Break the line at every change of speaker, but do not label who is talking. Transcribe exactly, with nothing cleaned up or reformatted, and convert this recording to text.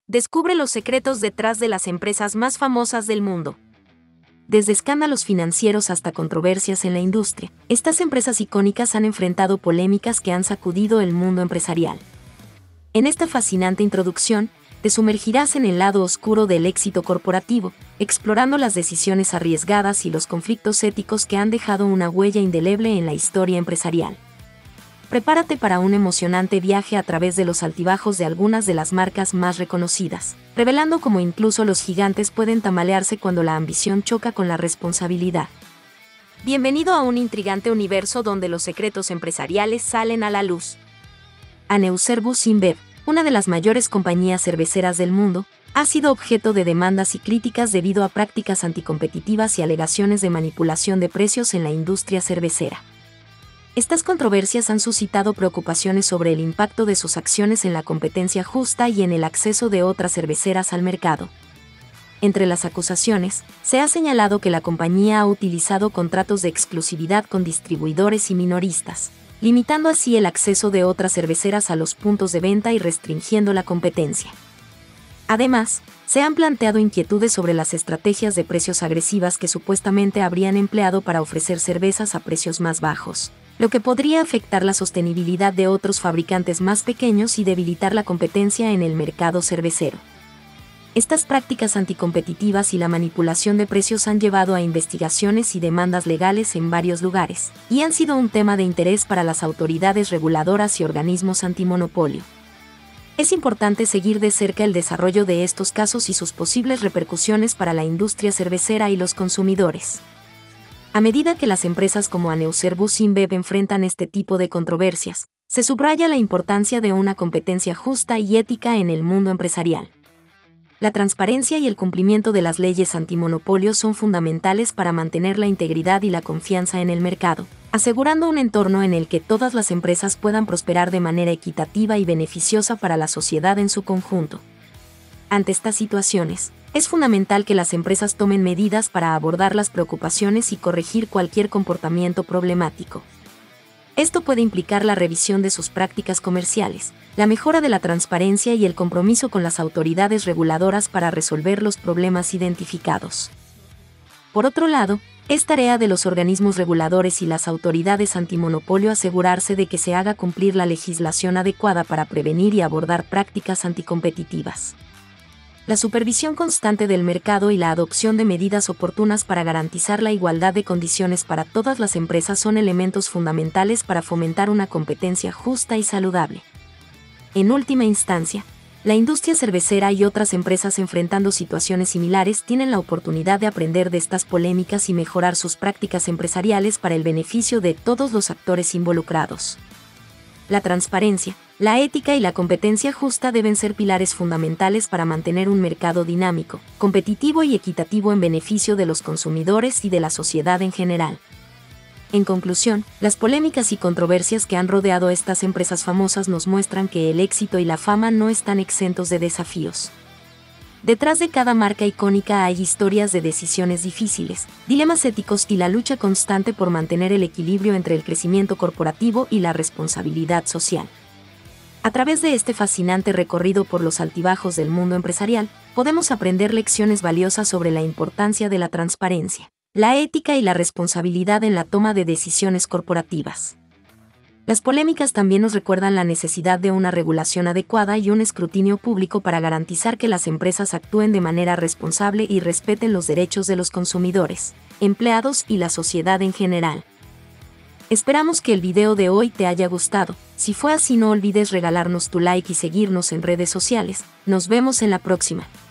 Descubre los secretos detrás de las empresas más famosas del mundo. Desde escándalos financieros hasta controversias en la industria, estas empresas icónicas han enfrentado polémicas que han sacudido el mundo empresarial. En esta fascinante introducción, te sumergirás en el lado oscuro del éxito corporativo, explorando las decisiones arriesgadas y los conflictos éticos que han dejado una huella indeleble en la historia empresarial. Prepárate para un emocionante viaje a través de los altibajos de algunas de las marcas más reconocidas, revelando cómo incluso los gigantes pueden tambalearse cuando la ambición choca con la responsabilidad. Bienvenido a un intrigante universo donde los secretos empresariales salen a la luz. Anheuser-Busch InBev, una de las mayores compañías cerveceras del mundo, ha sido objeto de demandas y críticas debido a prácticas anticompetitivas y alegaciones de manipulación de precios en la industria cervecera. Estas controversias han suscitado preocupaciones sobre el impacto de sus acciones en la competencia justa y en el acceso de otras cerveceras al mercado. Entre las acusaciones, se ha señalado que la compañía ha utilizado contratos de exclusividad con distribuidores y minoristas, limitando así el acceso de otras cerveceras a los puntos de venta y restringiendo la competencia. Además, se han planteado inquietudes sobre las estrategias de precios agresivas que supuestamente habrían empleado para ofrecer cervezas a precios más bajos, lo que podría afectar la sostenibilidad de otros fabricantes más pequeños y debilitar la competencia en el mercado cervecero. Estas prácticas anticompetitivas y la manipulación de precios han llevado a investigaciones y demandas legales en varios lugares, y han sido un tema de interés para las autoridades reguladoras y organismos antimonopolio. Es importante seguir de cerca el desarrollo de estos casos y sus posibles repercusiones para la industria cervecera y los consumidores. A medida que las empresas como Anheuser-Busch InBev enfrentan este tipo de controversias, se subraya la importancia de una competencia justa y ética en el mundo empresarial. La transparencia y el cumplimiento de las leyes antimonopolio son fundamentales para mantener la integridad y la confianza en el mercado, asegurando un entorno en el que todas las empresas puedan prosperar de manera equitativa y beneficiosa para la sociedad en su conjunto. Ante estas situaciones, es fundamental que las empresas tomen medidas para abordar las preocupaciones y corregir cualquier comportamiento problemático. Esto puede implicar la revisión de sus prácticas comerciales, la mejora de la transparencia y el compromiso con las autoridades reguladoras para resolver los problemas identificados. Por otro lado, es tarea de los organismos reguladores y las autoridades antimonopolio asegurarse de que se haga cumplir la legislación adecuada para prevenir y abordar prácticas anticompetitivas. La supervisión constante del mercado y la adopción de medidas oportunas para garantizar la igualdad de condiciones para todas las empresas son elementos fundamentales para fomentar una competencia justa y saludable. En última instancia, la industria cervecera y otras empresas enfrentando situaciones similares tienen la oportunidad de aprender de estas polémicas y mejorar sus prácticas empresariales para el beneficio de todos los actores involucrados. La transparencia, la ética y la competencia justa deben ser pilares fundamentales para mantener un mercado dinámico, competitivo y equitativo en beneficio de los consumidores y de la sociedad en general. En conclusión, las polémicas y controversias que han rodeado estas empresas famosas nos muestran que el éxito y la fama no están exentos de desafíos. Detrás de cada marca icónica hay historias de decisiones difíciles, dilemas éticos y la lucha constante por mantener el equilibrio entre el crecimiento corporativo y la responsabilidad social. A través de este fascinante recorrido por los altibajos del mundo empresarial, podemos aprender lecciones valiosas sobre la importancia de la transparencia, la ética y la responsabilidad en la toma de decisiones corporativas. Las polémicas también nos recuerdan la necesidad de una regulación adecuada y un escrutinio público para garantizar que las empresas actúen de manera responsable y respeten los derechos de los consumidores, empleados y la sociedad en general. Esperamos que el video de hoy te haya gustado. Si fue así, no olvides regalarnos tu like y seguirnos en redes sociales. Nos vemos en la próxima.